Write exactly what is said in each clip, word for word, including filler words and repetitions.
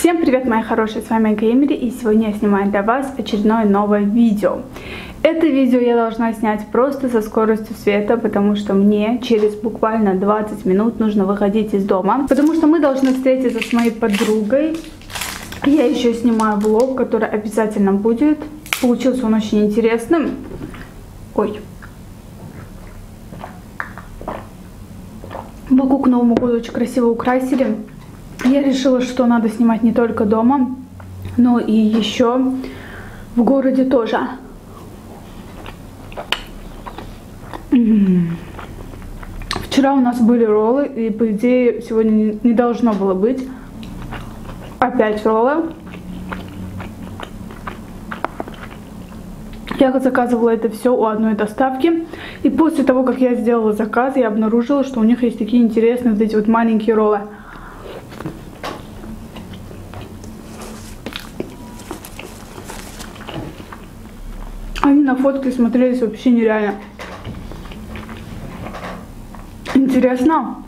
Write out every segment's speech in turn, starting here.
Всем привет, мои хорошие, с вами Геймери, и сегодня я снимаю для вас очередное новое видео. Это видео я должна снять просто со скоростью света, потому что мне через буквально двадцать минут нужно выходить из дома, потому что мы должны встретиться с моей подругой. Я еще снимаю влог, который обязательно будет. Получился он очень интересным. Ой. Боку к Новому году очень красиво украсили. Я решила, что надо снимать не только дома, но и еще в городе тоже. Вчера у нас были роллы, и по идее сегодня не должно было быть. Опять роллы. Я заказывала это все у одной доставки. И после того, как я сделала заказ, я обнаружила, что у них есть такие интересные вот эти вот маленькие роллы. Они на фотке смотрелись вообще нереально. Интересно.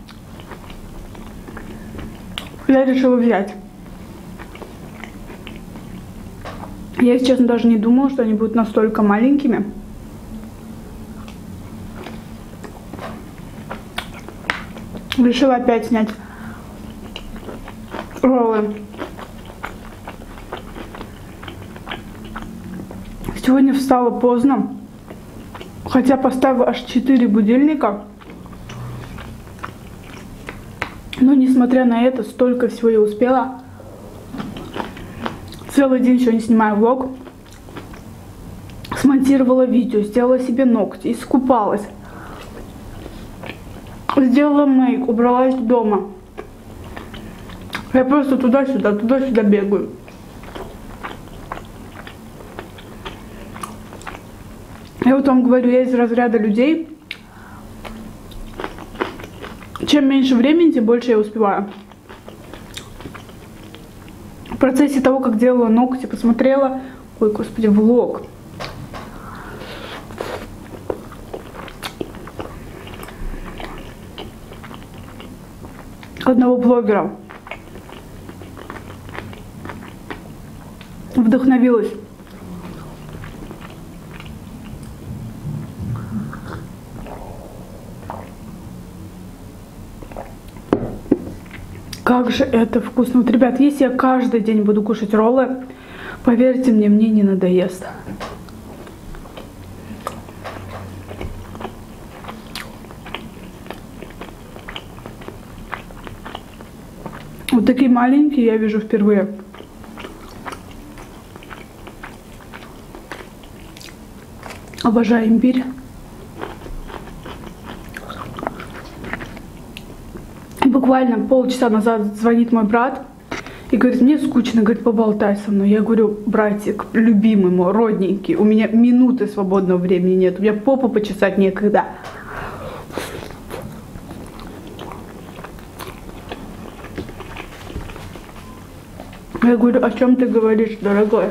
Я решила взять. Я, если честно, даже не думала, что они будут настолько маленькими. Решила опять снять роллы. Сегодня встала поздно, хотя поставила аж четыре будильника. Но несмотря на это, столько всего я успела. Целый день сегодня снимаю влог. Смонтировала видео, сделала себе ногти, искупалась. Сделала мейк, убралась дома. Я просто туда-сюда, туда-сюда бегаю. Я вот вам говорю, я из разряда людей, чем меньше времени, тем больше я успеваю. В процессе того, как делала ногти, посмотрела, ой, господи, влог. Одного блогера. Вдохновилась. Как же это вкусно. Вот, ребят, если я каждый день буду кушать роллы, поверьте мне, мне не надоест. Вот такие маленькие я вижу впервые. Обожаю имбирь. Буквально полчаса назад звонит мой брат и говорит, мне скучно, говорит, поболтай со мной. Я говорю, братик, любимый мой, родненький, у меня минуты свободного времени нет, у меня попу почесать некогда. Я говорю, о чем ты говоришь, дорогой?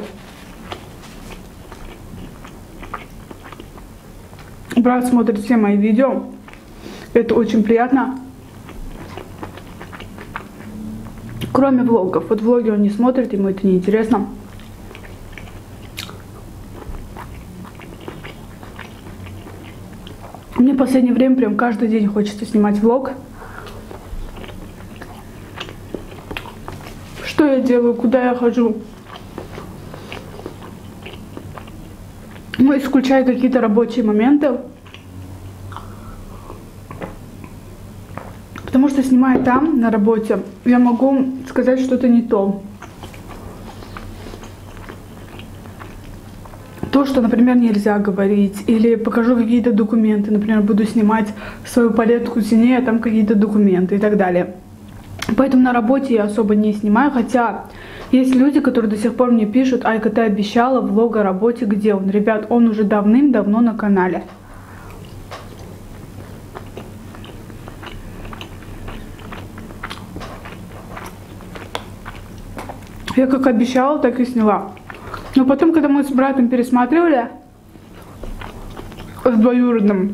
Брат смотрит все мои видео, это очень приятно. Кроме влогов. Вот влоги он не смотрит, ему это не интересно. Мне в последнее время прям каждый день хочется снимать влог. Что я делаю, куда я хожу. Ну, исключая какие-то рабочие моменты. Потому что, снимая там, на работе, я могу сказать что-то не то. То, что, например, нельзя говорить. Или покажу какие-то документы. Например, буду снимать свою палетку теней, а там какие-то документы и так далее. Поэтому на работе я особо не снимаю. Хотя есть люди, которые до сих пор мне пишут, Айка, ты обещала влог о работе, где он? Ребят, он уже давным-давно на канале. Я как обещала, так и сняла. Но потом, когда мы с братом пересматривали, с двоюродным,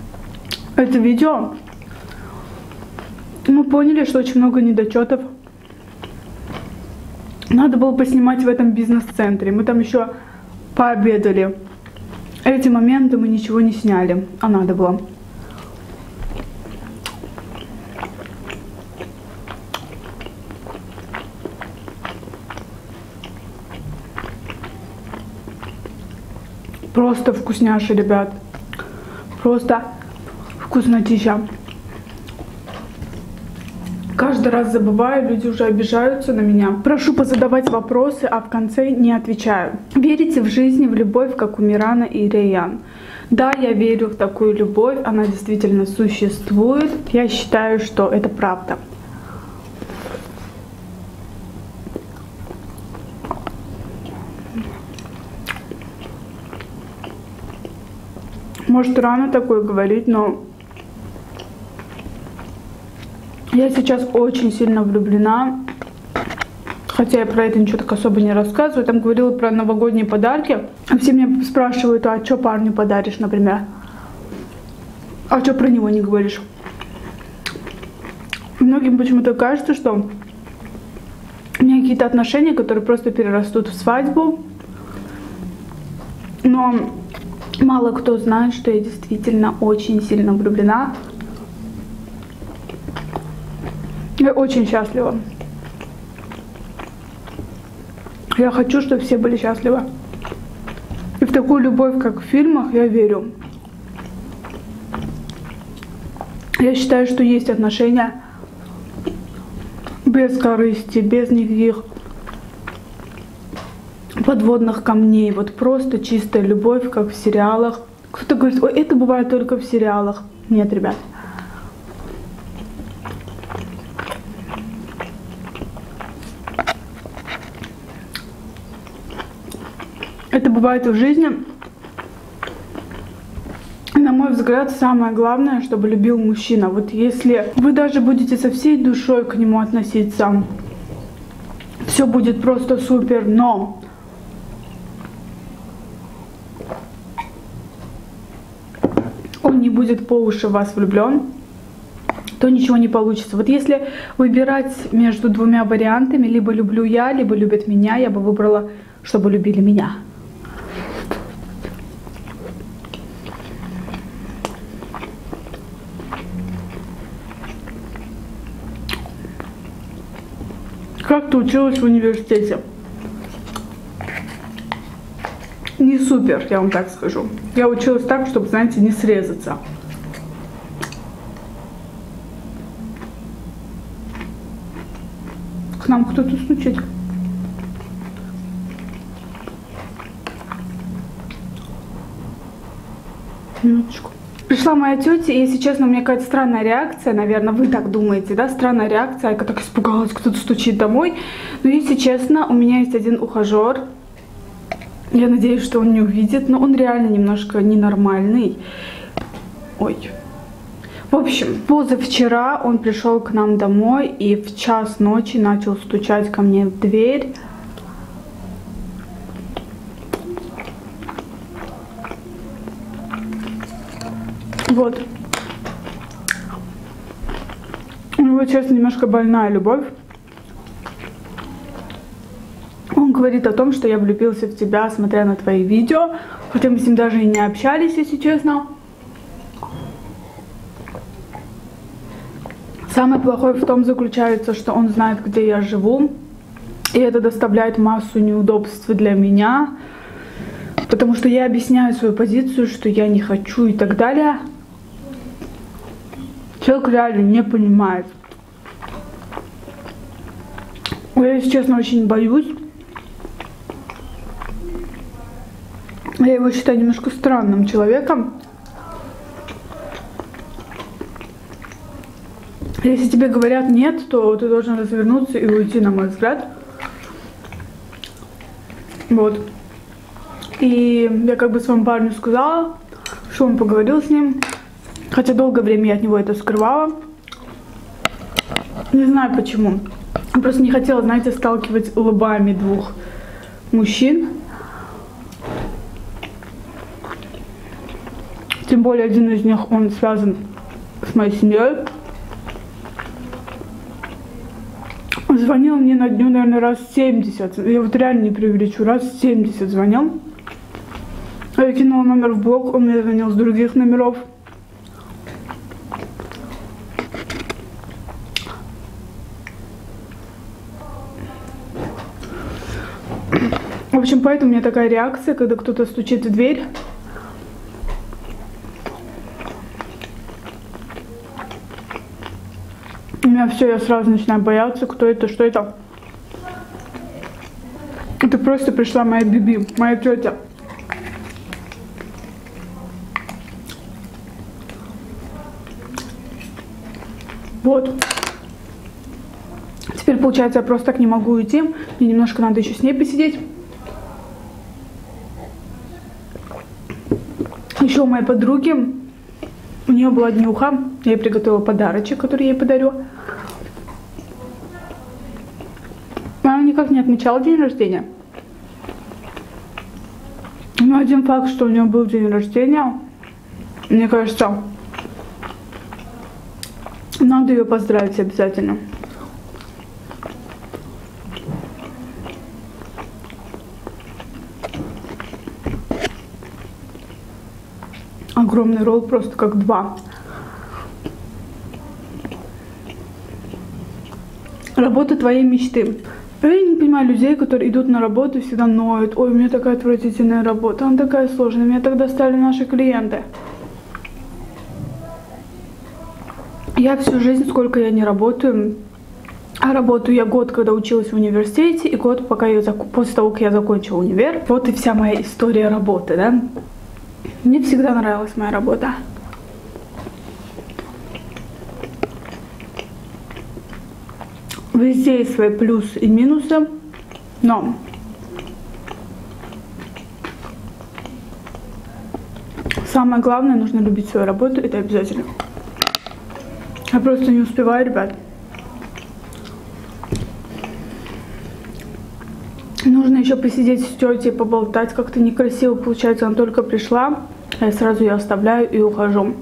это видео, мы поняли, что очень много недочетов. Надо было поснимать в этом бизнес-центре. Мы там еще пообедали. Эти моменты мы ничего не сняли, а надо было. Просто вкусняши, ребят. Просто вкуснотища. Каждый раз забываю, люди уже обижаются на меня. Прошу позадавать вопросы, а в конце не отвечаю. Верите в жизнь, в любовь, как у Мирана и Рейян? Да, я верю в такую любовь, она действительно существует. Я считаю, что это правда. Может, рано такое говорить, но я сейчас очень сильно влюблена. Хотя я про это ничего так особо не рассказываю. Там говорила про новогодние подарки. Все меня спрашивают, а что парню подаришь, например? А что про него не говоришь? Многим почему-то кажется, что у меня какие-то отношения, которые просто перерастут в свадьбу. Но мало кто знает, что я действительно очень сильно влюблена. Я очень счастлива. Я хочу, чтобы все были счастливы. И в такую любовь, как в фильмах, я верю. Я считаю, что есть отношения без корысти, без никаких подводных камней. Вот просто чистая любовь, как в сериалах. Кто-то говорит, ой, это бывает только в сериалах. Нет, ребят. Это бывает в жизни. И, на мой взгляд, самое главное, чтобы любил мужчина. Вот если вы даже будете со всей душой к нему относиться, все будет просто супер, но он не будет по уши в вас влюблен, то ничего не получится. Вот если выбирать между двумя вариантами, либо люблю я, либо любят меня, я бы выбрала, чтобы любили меня. Как ты училась в университете? Не супер, я вам так скажу. Я училась так, чтобы, знаете, не срезаться. К нам кто-то стучит. Минуточку. Пришла моя тетя, и, если честно, у меня какая-то странная реакция, наверное, вы так думаете, да, странная реакция, я так испугалась, кто-то стучит домой. Но, если честно, у меня есть один ухажер, я надеюсь, что он не увидит, но он реально немножко ненормальный. Ой. В общем, позавчера он пришел к нам домой и в час ночи начал стучать ко мне в дверь. Вот. У него, честно, немножко больная любовь. Он говорит о том, что я влюбился в тебя, смотря на твои видео. Хотя мы с ним даже и не общались, если честно. Самое плохое в том заключается, что он знает, где я живу. И это доставляет массу неудобств для меня. Потому что я объясняю свою позицию, что я не хочу и так далее. Человек реально не понимает. Я, если честно, очень боюсь. Я его считаю немножко странным человеком. Если тебе говорят нет, то ты должен развернуться и уйти, на мой взгляд. Вот. И я как бы своему парню сказала, что он поговорил с ним. Хотя долгое время я от него это скрывала. Не знаю почему. Я просто не хотела, знаете, сталкивать лбами двух мужчин. Тем более один из них, он связан с моей семьей. Звонил мне на дню, наверное, раз семьдесят. Я вот реально не преувеличу, раз семьдесят звонил. Я кинула номер в блог, он мне звонил с других номеров. В общем, поэтому у меня такая реакция, когда кто-то стучит в дверь. У меня все, я сразу начинаю бояться, кто это, что это. Это просто пришла моя Биби, моя тетя. Вот. Теперь, получается, я просто так не могу уйти. Мне немножко надо еще с ней посидеть. Еще у моей подруги, у нее была днюха. Я ей приготовила подарочек, который я ей подарю. Она никак не отмечала день рождения. Но один факт, что у нее был день рождения, мне кажется, надо ее поздравить обязательно. Огромный ролл, просто как два. Работа твоей мечты. Я не понимаю людей, которые идут на работу и всегда ноют. Ой, у меня такая отвратительная работа, она такая сложная, меня так достали наши клиенты. Я всю жизнь, сколько я не работаю, а работаю я год, когда училась в университете, и год, пока я, после того, как я закончила универ. Вот и вся моя история работы, да. Мне всегда нравилась моя работа. Везде есть свои плюсы и минусы, но самое главное, нужно любить свою работу, это обязательно. Я просто не успеваю, ребят. Нужно еще посидеть с тетей, поболтать, как-то некрасиво получается, она только пришла, я сразу ее оставляю и ухожу.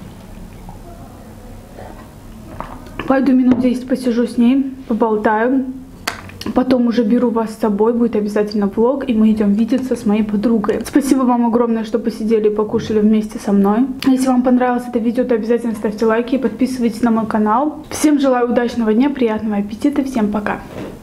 Пойду минут десять посижу с ней, поболтаю. Потом уже беру вас с собой, будет обязательно влог, и мы идем видеться с моей подругой. Спасибо вам огромное, что посидели и покушали вместе со мной. Если вам понравилось это видео, то обязательно ставьте лайки и подписывайтесь на мой канал. Всем желаю удачного дня, приятного аппетита, всем пока!